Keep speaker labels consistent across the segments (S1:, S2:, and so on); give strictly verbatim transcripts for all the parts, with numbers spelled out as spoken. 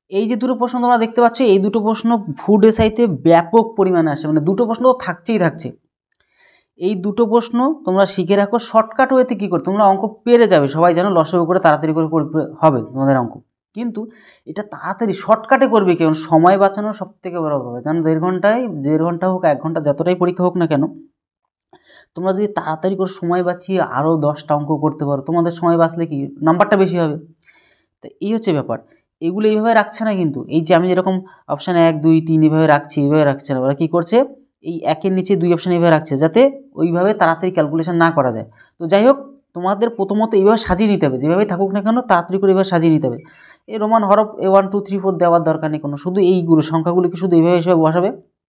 S1: এই যে দুটো প্রশ্ন তোমরা দেখতে পাচ্ছ, এই দুটো প্রশ্ন ফুড এসআইতে ব্যাপক পরিমাণে আসে, মানে দুটো প্রশ্ন তো থাকছেই থাকছে। এই দুটো প্রশ্ন তোমরা শিখে রাখো শর্টকাট ওয়েতে কী করে তোমরা অঙ্ক পেরে যাবে। সবাই জানো লসাগু করে তাড়াতাড়ি করে করবে হবে তোমাদের অঙ্ক, কিন্তু এটা তাড়াতাড়ি শর্টকাটে করবে কেন, সময় বাঁচানো সব থেকে বড় হবে। জানো দেড় ঘন্টায় দেড় ঘন্টা হোক এক ঘন্টা যতটাই পরীক্ষা হোক না কেন, তোমরা যদি তাড়াতাড়ি করে সময় বাঁচিয়ে আরও দশটা অঙ্ক করতে পারো, তোমাদের সময় বাঁচলে কি নাম্বারটা বেশি হবে। তো এই হচ্ছে ব্যাপার। এগুলো এইভাবে রাখছে না কিন্তু, এই যে আমি যেরকম অপশান এক দুই তিন এইভাবে রাখছি, এইভাবে রাখছে না। ওরা কী করছে, এই একের নিচে দুই অপশান এইভাবে রাখছে যাতে ওইভাবে তাড়াতাড়ি ক্যালকুলেশন না করা যায়। তো যাই হোক, তোমাদের প্রথমত এইভাবে সাজিয়ে নিতে হবে, যেভাবে থাকুক না কেন তাড়াতাড়ি করে এইভাবে সাজিয়ে নিতে হবে। এই রোমান হরফ এ ওয়ান টু থ্রি ফোর দেওয়ার দরকার নেই কোনো, শুধু এইগুলো সংখ্যাগুলোকে শুধু এইভাবে হিসেবে বসাবে।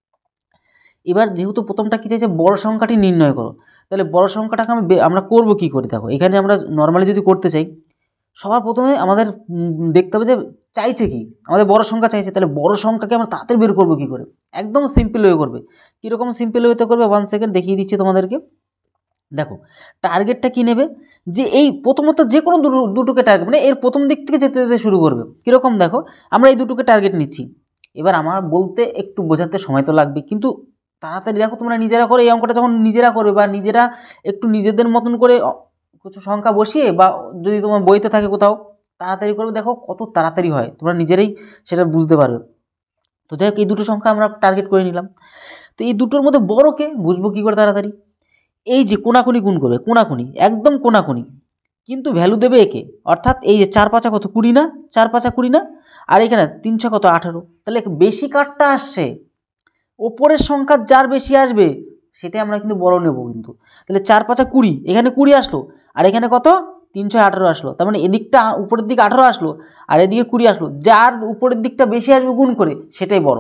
S1: এবার যেহেতু প্রথমটা কী চাইছে, বড় সংখ্যাটি নির্ণয় করো, তাহলে বড় সংখ্যাটাকে আমি আমরা করবো কী করে। দেখো এখানে আমরা নর্মালি যদি করতে চাই, সবার প্রথমে আমাদের দেখতে হবে যে চাইছে কি, আমাদের বড় সংখ্যা চাইছে, তাহলে বড় সংখ্যাকে আমরা তাড়াতাড়ি বের করবো কী করে। একদম সিম্পল ওয়ে করবে। কীরকম সিম্পল ওয়েতে করবে, ওয়ান সেকেন্ড দেখিয়ে দিচ্ছি তোমাদেরকে। দেখো টার্গেটটা কী নেবে, যে এই প্রথমত যে কোনো দুটো দুটোকে টার্গেট, মানে এর প্রথম দিক থেকে যেতে যেতে শুরু করবে। কীরকম দেখো, আমরা এই দুটোকে টার্গেট নিচ্ছি। এবার আমার বলতে একটু বোঝাতে সময় তো লাগবে, কিন্তু তাড়াতাড়ি দেখো তোমরা নিজেরা করে এই অঙ্কটা যখন নিজেরা করবে, বা নিজেরা একটু নিজেদের মতন করে কিছু সংখ্যা বসিয়ে, বা যদি তোমার বইতে থাকে কোথাও তাড়াতাড়ি করবে, দেখো কত তাড়াতাড়ি হয়, তোমরা নিজেরাই সেটা বুঝতে পারবে। তো যাই হোক, এই দুটো সংখ্যা আমরা টার্গেট করে নিলাম। তো এই দুটোর মধ্যে বড়কে বুঝবো কী করে তাড়াতাড়ি, এই যে কোনাকুনি গুণ করবে, কোনাকুনি একদম কোনাকুনি, কিন্তু ভ্যালু দেবে একে। অর্থাৎ এই যে চার পাঁচা কত, কুড়ি না, চার পাঁচা কুড়ি না, আর এখানে তিনশো কত, আঠেরো। তাহলে বেশি কাটটা আসছে, ওপরের সংখ্যা যার বেশি আসবে সেটাই আমরা কিন্তু বড় নেব কিন্তু। তাহলে চার পাঁচা কুড়ি, এখানে কুড়ি আসলো, আর এখানে কত, তিনশো আঠেরো আসলো। তার মানে এদিকটা উপরের দিকে আঠেরো আসলো, আর এদিকে কুড়ি আসলো। যার উপরের দিকটা বেশি আসবে গুণ করে সেটাই বড়।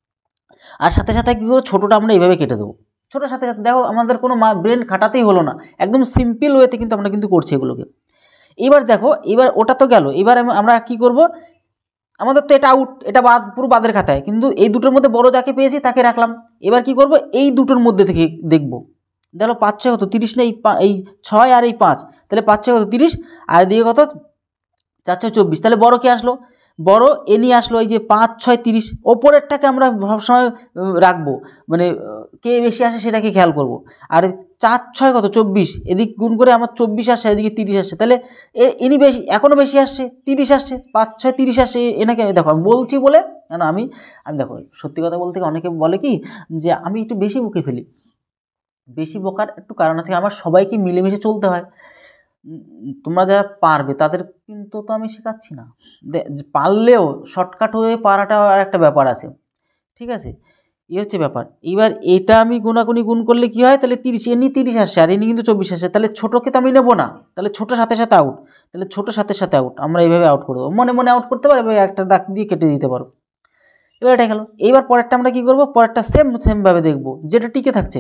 S1: আর সাথে সাথে কী করবো, ছোটোটা আমরা এইভাবে কেটে দেবো। ছোটোর সাথে সাথে দেখো আমাদের কোনো ব্রেন খাটাতেই হলো না, একদম সিম্পল ওয়েতে কিন্তু আমরা কিন্তু করছি এগুলোকে। এবার দেখো, এবার ওটা তো গেল, এবার আমরা কি করব, আমাদের তো এটা আউট, এটা বাদ, পুরো বাদের খাতায়, কিন্তু এই দুটোর মধ্যে বড় যাকে পেয়েছি তাকে রাখলাম। এবার কি করব, এই দুটোর মধ্যে থেকে দেখব। দেখো পাঁচ ছয় কত, তিরিশ না, এই ছয় আর এই পাঁচ, তাহলে পাঁচ ছয় কত, তিরিশ, আর এদিকে কত, চার ছয় চব্বিশ। তাহলে বড় কে আসলো, বড় এ নিয়ে আসলো, এই যে পাঁচ ছয় তিরিশ, ওপরেরটাকে আমরা সবসময় রাখবো, মানে কে বেশি আসে সেটাকে খেয়াল করব। আর চার ছয় কত, চব্বিশ, এদিক গুণ করে আমার চব্বিশ আসছে, এদিকে তিরিশ আসছে, তাহলে ইনি বেশি, এখনও বেশি আসছে, তিরিশ আসছে, পাঁচ ছয় তিরিশ আসছে। এনাকে দেখো আমি বলছি বলে, কেন আমি আমি দেখো সত্যি কথা বলতে অনেকে বলে কি, যে আমি একটু বেশি বকে ফেলি। বেশি বকার একটু কারণ আছে, আমার সবাইকে মিলেমিশে চলতে হয়। তোমরা যারা পারবে তাদের কিন্তু তো আমি শেখাচ্ছি না, পারলেও শর্টকাট হয়ে পারাটা আর একটা ব্যাপার আছে, ঠিক আছে। এই হচ্ছে ব্যাপার। এবার এটা আমি গুণাগুণি গুণ করলে কি হয়, তাহলে তিরিশ, এমনি তিরিশ আসছে, আর এমনি কিন্তু চব্বিশ আসছে, তাহলে ছোটোকে তো আমি নেবো না, তাহলে ছোটোর সাথে সাথে আউট, তাহলে ছোটোর সাথে সাথে আউট, আমরা এইভাবে আউট করে দেবো। মনে মনে আউট করতে পারো, এবার একটা দাগ দিয়ে কেটে দিতে পারো। এবার এটা গেল। এইবার পরেরটা আমরা কী করবো, পরেরটা সেম সেমভাবে দেখবো, যেটা টিকে থাকছে।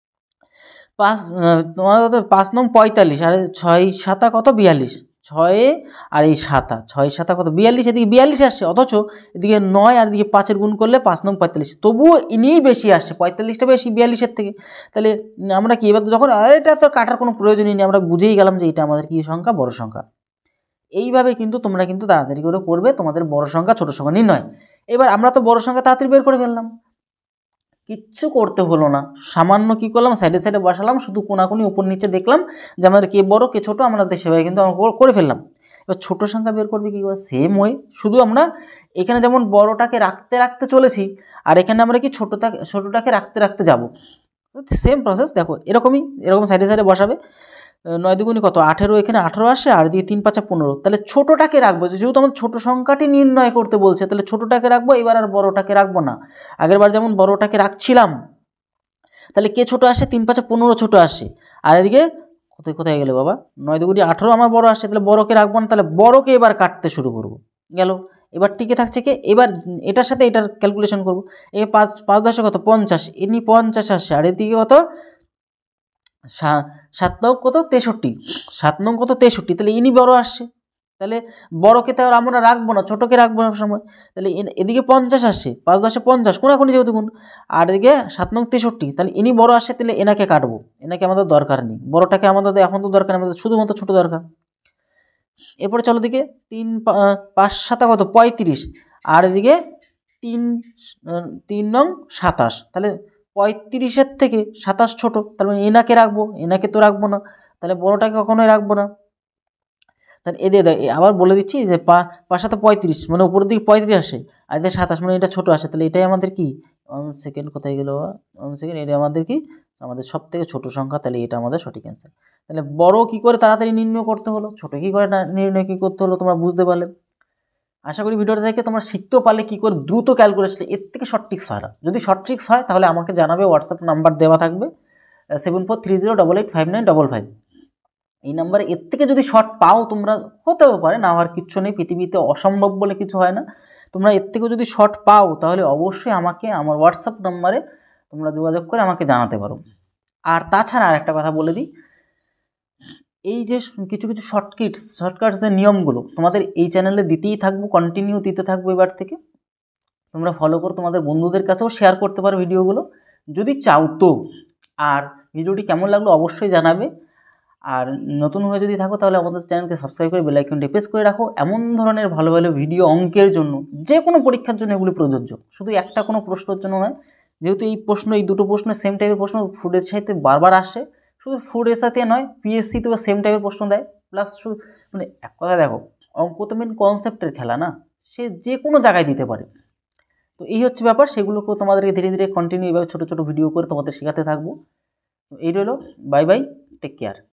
S1: পাঁচ তোমার কত, পাঁচ নং পঁয়তাল্লিশ, আর ছয় সাতা কত, বিয়াল্লিশ, ছয়ে আর এই সাতা, ছয় সাতা কত, বিয়াল্লিশ, এদিকে বিয়াল্লিশ আসছে, অথচ এদিকে নয় আর এদিকে পাঁচের গুণ করলে পাঁচ নং পঁয়তাল্লিশ, তবুও ইনিই বেশি আসছে, পঁয়তাল্লিশটা বেশি বিয়াল্লিশের থেকে। তাহলে আমরা কি এবার যখন এটা তো কাটার কোনো প্রয়োজনই নেই, আমরা বুঝেই গেলাম যে এটা আমাদের কী সংখ্যা, বড় সংখ্যা। এইভাবে কিন্তু তোমরা কিন্তু তাড়াতাড়ি করে করবে তোমাদের বড় সংখ্যা ছোটো সংখ্যা নির্ণয়। এবার আমরা তো বড় সংখ্যা তাড়াতাড়ি বের করে ফেললাম, কিচ্ছু করতে হলো না, সামান্য কী করলাম, সাইডে সাইডে বসালাম, শুধু কোনাকুনি উপর নিচে দেখলাম যে আমাদের কে বড় কে ছোটো, আমরা সেভাবে কিন্তু করে ফেললাম। এবার ছোটো সংখ্যা বের করবে কী করে, সেম ওয়ে, শুধু আমরা এখানে যেমন বড়টাকে রাখতে রাখতে চলেছি, আর এখানে আমরা কি ছোটোটাকে ছোটোটাকে রাখতে রাখতে যাব, সেম প্রসেস। দেখো এরকমই, এরকম সাইডে সাইডে বসাবে। নয় দুগুণি কত, আঠেরো, এখানে আঠেরো আসে, আর দিয়ে তিন পাঁচা পনেরো, তাহলে ছোটোটাকে রাখবো, যেহেতু আমাদের ছোটো সংখ্যাটি নির্ণয় করতে বলছে, তাহলে ছোটোটাকে রাখবো, এবার আর বড়োটাকে রাখবো না। আগের বার যেমন বড়োটাকে রাখছিলাম, তাহলে কে ছোটো আসে, তিন পাঁচা পনেরো ছোটো আসে, আর এদিকে কোথায় কোথায় গেলে বাবা, নয় দুগুণি আঠেরো আমার বড়ো আসছে, তাহলে বড়োকে রাখবো না, তাহলে বড়োকে এবার কাটতে শুরু করবো। গেল, এবার টিকে থাকছে কে, এবার এটার সাথে এটার ক্যালকুলেশন করবো। এ পাঁচ পাঁচ দশে কত, পঞ্চাশ, এমনি পঞ্চাশ আসছে, আর এদিকে কত, সাত নং কত, তেষট্টি, সাত নং কত, তেষট্টি, তাহলে ইনি বড় আসছে, তাহলে বড়কে তো আর আমরা রাখবো না, ছোটোকে রাখবো না সময়। তাহলে এদিকে পঞ্চাশ আসছে, পাঁচ দশে পঞ্চাশ, কোনাকুনি যেহেতু গুণ, আর এদিকে সাত নং তেষট্টি, তাহলে ইনি বড় আসছে, তাহলে এনাকে কাটবো, এনাকে আমাদের দরকার নেই, বড়টাকে আমাদের এখন তো দরকার, আমাদের শুধুমাত্র ছোটো দরকার। এরপরে চলো দিকে তিন পাঁচ সাতা কত, পঁয়ত্রিশ, আর এদিকে তিন তিন নং সাতাশ, তাহলে পঁয়ত্রিশের থেকে সাতাশ ছোট, তাহলে এনাকে রাখবো, এনাকে তো রাখবো না, তাহলে বড়টাকে কখনোই রাখবো না। তাহলে এদের আবার বলে দিচ্ছি যে পা পাঁচ সাথে পঁয়ত্রিশ, মানে উপরের দিকে পঁয়ত্রিশ আসে, আর এদের সাতাশ, মানে এটা ছোটো আসে, তাহলে এটাই আমাদের কি ওয়ান সেকেন্ড, কোথায় গেল ওয়ান সেকেন্ড, এটা আমাদের কি আমাদের সব থেকে ছোটো সংখ্যা, তাহলে এটা আমাদের সঠিক অ্যান্সার। তাহলে বড় কী করে তাড়াতাড়ি নির্ণয় করতে হলো, ছোটো কী করে নির্ণয় কী করতে হলো তোমরা বুঝতে পারলে। আশা করি ভিডিওটা দেখে তোমরা শিখতেও পারলে কী করে দ্রুত ক্যালকুলেশন, এর থেকে শর্ট ট্রিক্স হয় না। যদি শর্ট ট্রিক্স হয় তাহলে আমাকে জানাবে, হোয়াটসঅ্যাপ নাম্বার দেওয়া থাকবে seven four three zero double eight five nine double five, এই নাম্বারে। এর থেকে যদি শর্ট পাও তোমরা, হতেও পারে না হওয়ার কিচ্ছু নেই, পৃথিবীতে অসম্ভব বলে কিছু হয় না, তোমরা এর থেকেও যদি শর্ট পাও তাহলে অবশ্যই আমাকে আমার হোয়াটসঅ্যাপ নাম্বারে তোমরা যোগাযোগ করে আমাকে জানাতে পারো। আর তাছাড়া আর একটা কথা বলে দিই, এই যে কিছু কিছু শর্টকিটস শর্টকাটসের নিয়মগুলো তোমাদের এই চ্যানেলে দিতেই থাকবো, কন্টিনিউ দিতে থাকবো এবার থেকে, তোমরা ফলো করো, তোমাদের বন্ধুদের কাছেও শেয়ার করতে পারো ভিডিওগুলো যদি চাও তো। আর ভিডিওটি কেমন লাগলো অবশ্যই জানাবে, আর নতুন হয়ে যদি থাকো তাহলে আমাদের চ্যানেলকে সাবস্ক্রাইব করে বেল আইকনটি প্রেস করে রাখো। এমন ধরনের ভালো ভালো ভিডিও অঙ্কের জন্য, যে কোনো পরীক্ষার জন্য এগুলি প্রযোজ্য, শুধু একটা কোনো প্রশ্নের জন্য নয়, যেহেতু এই প্রশ্ন এই দুটো প্রশ্ন সেম টাইপের প্রশ্ন ফুডের সাথে বারবার আসে, শুধু ফুডের সাথে নয় পিএসসিতেও সেম টাইপের প্রশ্ন দেয়, প্লাস শুধু মানে এক কথা দেখো, অঙ্ক তো মেন কনসেপ্টের খেলা না, সে যে কোনো জায়গায় দিতে পারে। তো এই হচ্ছে ব্যাপার, সেগুলোকেও তোমাদেরকে ধীরে ধীরে কন্টিনিউ এভাবে ছোটো ছোটো ভিডিও করে তোমাদের শেখাতে থাকবো। এই রইল, বাই বাই, টেক কেয়ার।